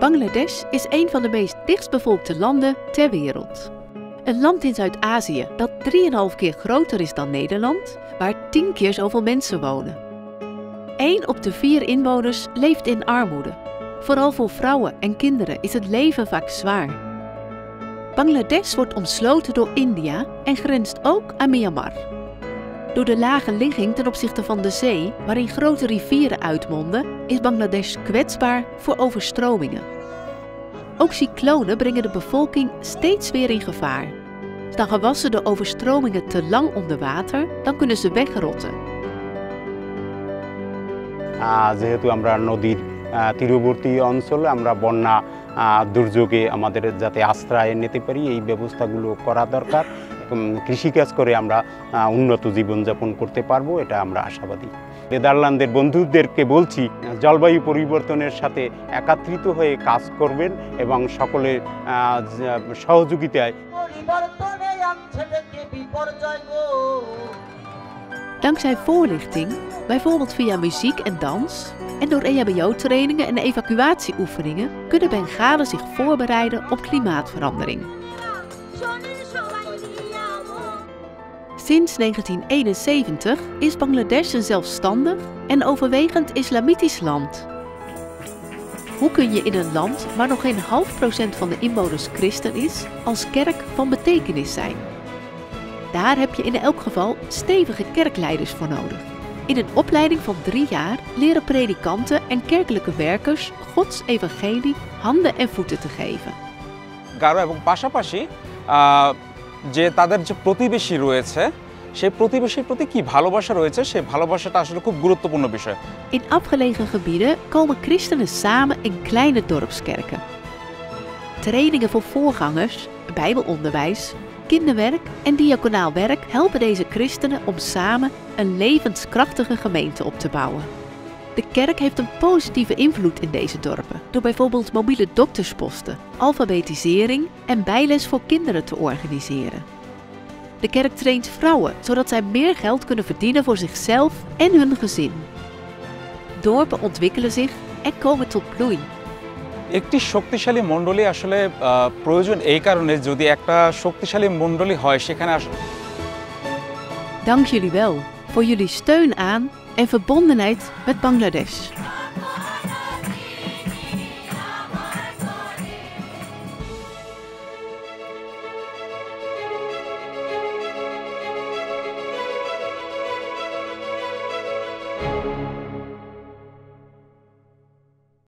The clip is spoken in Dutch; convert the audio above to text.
Bangladesh is een van de meest dichtstbevolkte landen ter wereld. Een land in Zuid-Azië dat 3,5 keer groter is dan Nederland, waar 10 keer zoveel mensen wonen. 1 op de 4 inwoners leeft in armoede. Vooral voor vrouwen en kinderen is het leven vaak zwaar. Bangladesh wordt omsloten door India en grenst ook aan Myanmar. Door de lage ligging ten opzichte van de zee, waarin grote rivieren uitmonden, is Bangladesh kwetsbaar voor overstromingen. Ook cyclonen brengen de bevolking steeds weer in gevaar. Staan gewassen door overstromingen te lang onder water, dan kunnen ze wegrotten. যেহেতু আমরা নদীর তীরবর্তী অঞ্চলে আমরা বন্যা দুর্যোগে আমাদের যাতে আশ্রয় নিতে পারি এই ব্যবস্থাগুলো করা দরকার। কৃষিকাজ করে আমরা উন্নত জীবনযাপন করতে পারবো, এটা আমরা আশাবাদী। নেদারল্যান্ডের বন্ধুদেরকে বলছি জলবায়ু পরিবর্তনের সাথে একত্রিত হয়ে কাজ করবেন এবং সকলের সহযোগিতায়। Dankzij voorlichting, bijvoorbeeld via muziek en dans, en door EHBO-trainingen en evacuatieoefeningen, kunnen Bengalen zich voorbereiden op klimaatverandering. Sinds 1971 is Bangladesh een zelfstandig en overwegend islamitisch land. Hoe kun je in een land waar nog geen 0,5% van de inwoners christen is, als kerk van betekenis zijn? Daar heb je in elk geval stevige kerkleiders voor nodig. In een opleiding van 3 jaar leren predikanten en kerkelijke werkers Gods evangelie handen en voeten te geven. Garo এবং পাশাপাশি যে তাদের যে প্রতিবেশী রয়েছে সেই প্রতিবেশীর প্রতি কি ভালোবাসা রয়েছে সেই ভালোবাসাটা আসলে খুব গুরুত্বপূর্ণ বিষয়। In afgelegen gebieden komen christenen samen in kleine dorpskerken. Trainingen voor voorgangers, bijbelonderwijs, kinderwerk en diaconaal werk helpen deze christenen om samen een levenskrachtige gemeente op te bouwen. De kerk heeft een positieve invloed in deze dorpen door bijvoorbeeld mobiele doktersposten, alfabetisering en bijles voor kinderen te organiseren. De kerk traint vrouwen zodat zij meer geld kunnen verdienen voor zichzelf en hun gezin. Dorpen ontwikkelen zich en komen tot bloei. একটি শক্তিশালী মণ্ডলী আসলে প্রয়োজন এই কারণে যদি একটা শক্তিশালী মণ্ডলী হয় সেখানে Dank jullie wel voor jullie steun aan en verbondenheid met Bangladesh.